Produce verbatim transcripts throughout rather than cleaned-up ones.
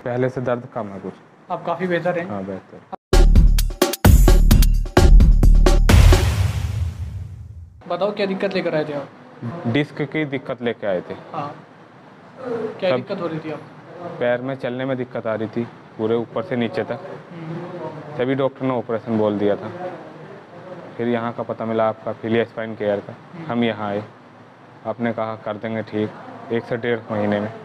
पहले से दर्द कम है कुछ। आप काफ़ी बेहतर हैं? हाँ बेहतर। बताओ क्या दिक्कत लेकर आए थे आप? डिस्क की दिक्कत लेके आए थे। हाँ, क्या सब दिक्कत हो रही थी आपको? पैर में चलने में दिक्कत आ रही थी, पूरे ऊपर से नीचे तक। तभी डॉक्टर ने ऑपरेशन बोल दिया था। फिर यहाँ का पता मिला आपका फिलिया स्पाइन केयर का, हम यहाँ आए। आपने कहा कर देंगे ठीक एक से डेढ़ महीने में।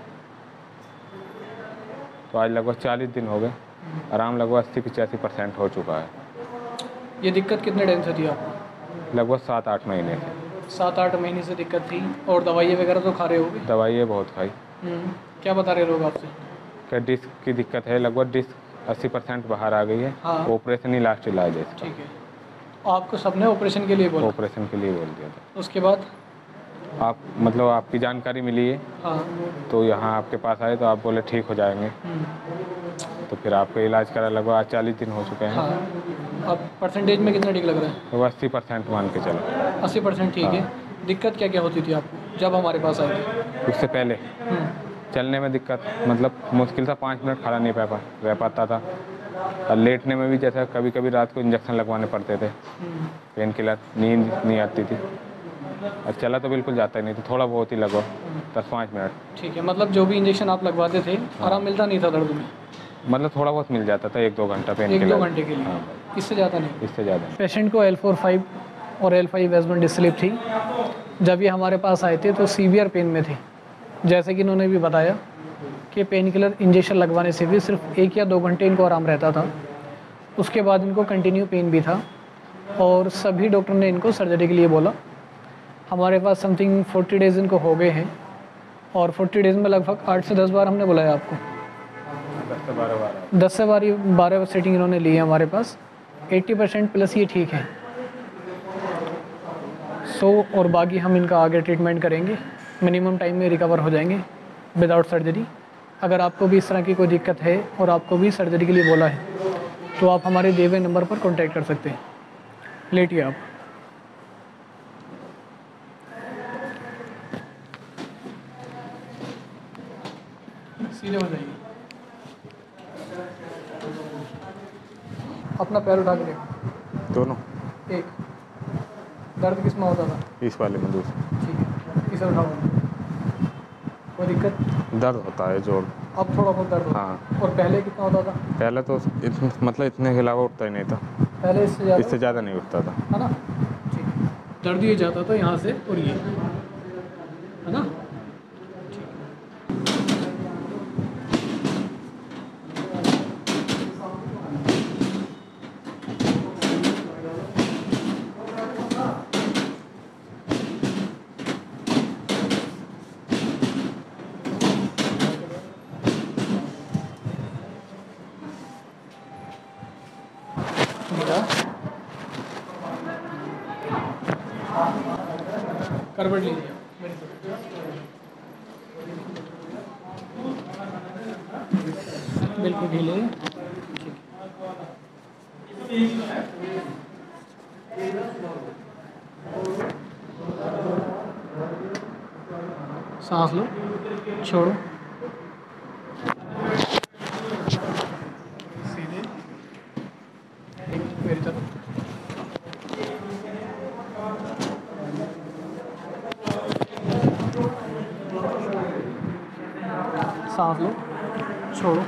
तो आज लगभग चालीस दिन हो गए, आराम लगभग अस्सी पचासी परसेंट हो चुका है। ये दिक्कत कितने टाइम से थी आपको? लगभग सात आठ महीने से। सात आठ महीने से दिक्कत थी। और दवाइयाँ वगैरह तो खा रहे होगे? दवाइयाँ बहुत खाई। क्या बता रहे लोग आपसे? क्या डिस्क की दिक्कत है, लगभग डिस्क अस्सी परसेंट बाहर आ गई है। हाँ। ऑपरेशन ही लास्ट इलाज है इसका। ठीक है, आपको सबने ऑपरेशन के लिए बोला? ऑपरेशन के लिए बोल दिया था। उसके बाद आप मतलब आपकी जानकारी मिली है। हाँ। तो यहाँ आपके पास आए तो आप बोले ठीक हो जाएंगे। तो फिर आपका इलाज करा, लगभग आज चालीस दिन हो चुके हैं। हाँ। अब परसेंटेज में कितना ठीक लग रहा है? तो अस्सी परसेंट मान के चलो। अस्सी परसेंट ठीक है। दिक्कत क्या क्या होती थी आपको जब हमारे पास आए थे? उससे पहले चलने में दिक्कत, मतलब मुश्किल था, पाँच मिनट खड़ा नहीं पा पा रह पाता था। और लेटने में भी जैसा कभी कभी रात को इंजेक्शन लगवाने पड़ते थे, पेन किलर, नींद नहीं आती थी। और चला तो बिल्कुल जाता ही नहीं था, थोड़ा बहुत ही लगभग दस पाँच मिनट। ठीक है, मतलब जो भी इंजेक्शन आप लगवाते थे आराम मिलता नहीं था दर्द में? मतलब थोड़ा बहुत मिल जाता था, एक दो घंटा पेन एक किलर। दो घंटे के लिए? हाँ, इससे ज़्यादा नहीं? इससे ज़्यादा। पेशेंट को एल फोर फाइव और L five S one disc slip थी। जब ये हमारे पास आए थे तो सीवियर पेन में थे। जैसे कि इन्होंने भी बताया कि पेन किलर इंजेक्शन लगवाने से भी सिर्फ एक या दो घंटे इनको आराम रहता था, उसके बाद इनको कंटिन्यू पेन भी था। और सभी डॉक्टर ने इनको सर्जरी के लिए बोला। हमारे पास समथिंग फोर्टी डेज़ इनको हो गए हैं और फोर्टी डेज़ में लगभग आठ से दस बार हमने बुलाया आपको। दस से बारह बार दस से बारह बारह सेटिंग इन्होंने ली है हमारे पास। अस्सी परसेंट प्लस ये ठीक है। सो और बाकी हम इनका आगे ट्रीटमेंट करेंगे, मिनिमम टाइम में रिकवर हो जाएंगे विदाउट सर्जरी। अगर आपको भी इस तरह की कोई दिक्कत है और आपको भी सर्जरी के लिए बोला है तो आप हमारे दिए हुए नंबर पर कॉन्टैक्ट कर सकते हैं। लेटिए आप। सीधे हो जाइए। अपना पैर उठा के देखो। दोनों? एक। दर्द किस में होता था? इस वाले में। दूसरे? ठीक है, इसे उठाओ। कोई दिक्कत? दर्द होता है जोड़। अब थोड़ा बहुत दर्द होता है? हाँ। और पहले कितना होता था? पहले तो इत, मतलब इतने के अलावा उठता ही नहीं था। पहले इससे ज़्यादा? इससे ज़्यादा नहीं उठता था। है ना? ठीक है। दर्द ये जाता था यहाँ से और ये, है ना? करवट लीजिए। बिल्कुल ढीले। सांस लो, छोड़ो। सीधे मेरी तरफ। सांस लो, छोड़ो।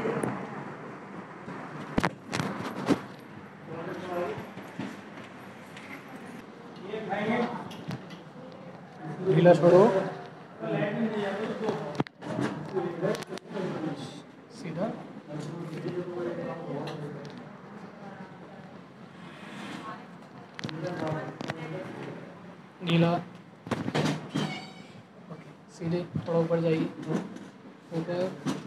ढीला छोड़ो। सीधा। ढीला। ओके, सीधे थोड़ा ऊपर जाइए। ऊपर।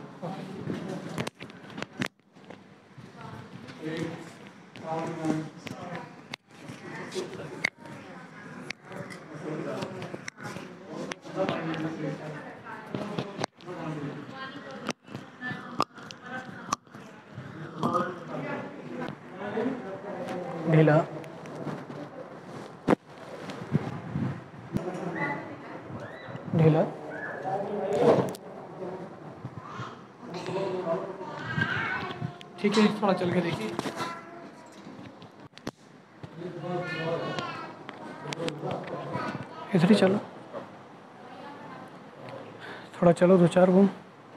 ढीला। ढीला। ठीक है, थोड़ा चल के देखिए। इधर ही चलो, थोड़ा चलो दो चार घूम।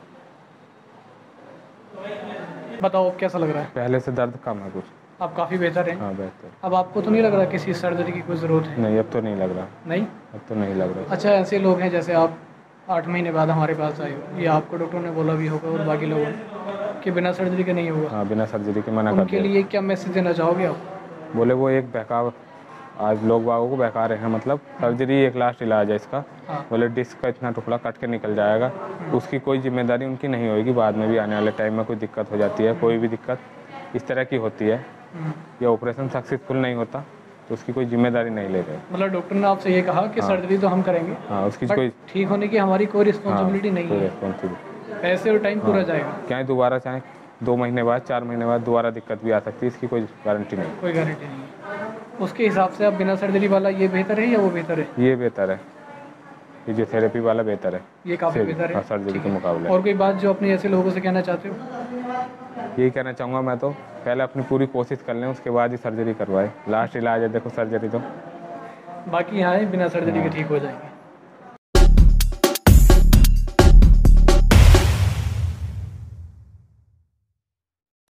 बताओ अब कैसा लग रहा है? पहले से दर्द कम है कुछ। आप काफ़ी बेहतर हैं। हाँ बेहतर। अब आपको तो नहीं लग रहा किसी सर्जरी की कोई ज़रूरत है? नहीं अब तो नहीं लग रहा। नहीं? अब तो नहीं लग रहा। अच्छा, ऐसे लोग हैं जैसे आप आठ महीने बाद हमारे पास आए हो, या आपको डॉक्टर ने बोला भी होगा और बाकी लोगों ने कि बिना सर्जरी के नहीं होगा, हाँ बिना सर्जरी के मना कर उनके दिया। लिए क्या मैसेज देना चाहोगे आप? बोले वो एक बहकाव, आज लोग बागों को बहका रहे हैं, मतलब सर्जरी एक लास्ट इलाज है इसका। हाँ। बोले डिस्क का इतना टुकड़ा कट के निकल जाएगा, उसकी कोई जिम्मेदारी उनकी नहीं होगी। बाद में भी आने वाले टाइम में कोई दिक्कत हो जाती है, कोई भी दिक्कत इस तरह की होती है या ऑपरेशन सक्सेसफुल नहीं होता तो उसकी कोई जिम्मेदारी नहीं ले रहे। मतलब डॉक्टर ने आपसे ये कहा कि हाँ। सर्जरी तो हम करेंगे, हाँ उसकी बट कोई ठीक होने की हमारी कोई रिस्पॉन्सिबिलिटी नहीं है, रिस्पॉन्सिबिलिटी। पैसे और टाइम पूरा जाएगा, क्या है दोबारा चाहे दो महीने बाद चार महीने बाद दोबारा दिक्कत भी आ सकती है, इसकी कोई गारंटी नहीं। कोई गारंटी नहीं है। उसके हिसाब से आप बिना सर्जरी वाला ये बेहतर है या वो बेहतर है? ये बेहतर है, फिजियोथेरेपी वाला बेहतर है, ये काफ़ी बेहतर है सर्जरी के मुकाबले। और कोई बात जो अपने ऐसे लोगों से कहना चाहते हो? यही कहना चाहूँगा मैं तो, पहले अपनी पूरी कोशिश कर लें, उसके बाद ही सर्जरी करवाए। लास्ट इलाज है देखो सर्जरी तो। बाकी यहाँ है बिना सर्जरी के ठीक हो जाएंगे।